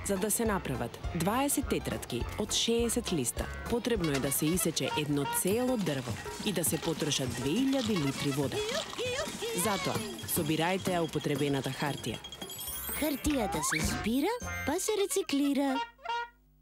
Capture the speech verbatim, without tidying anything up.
За да се направат дваесет тетрадки од шеесет листа, потребно е да се исече едно цело дрво и да се потрошат две илјади литри вода. Затоа, собирајте ја употребената хартија. Хартијата се збира, па се рециклира.